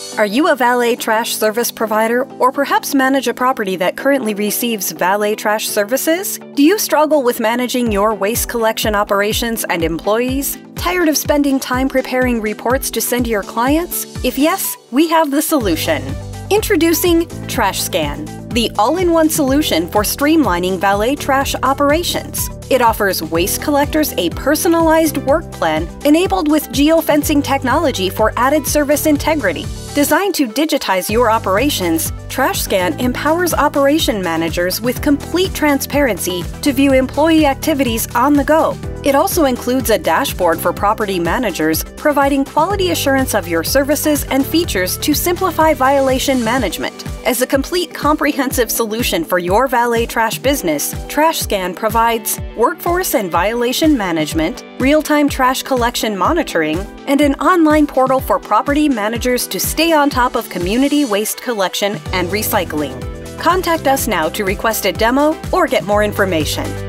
Are you a valet trash service provider, or perhaps manage a property that currently receives valet trash services? Do you struggle with managing your waste collection operations and employees? Tired of spending time preparing reports to send to your clients? If yes, we have the solution. Introducing TrashScan, the all-in-one solution for streamlining valet trash operations. It offers waste collectors a personalized work plan enabled with geofencing technology for added service integrity. Designed to digitize your operations, TrashScan empowers operation managers with complete transparency to view employee activities on the go. It also includes a dashboard for property managers, providing quality assurance of your services and features to simplify violation management. As a complete comprehensive solution for your valet trash business, TrashScan provides workforce and violation management, real-time trash collection monitoring, and an online portal for property managers to stay on top of community waste collection and recycling. Contact us now to request a demo or get more information.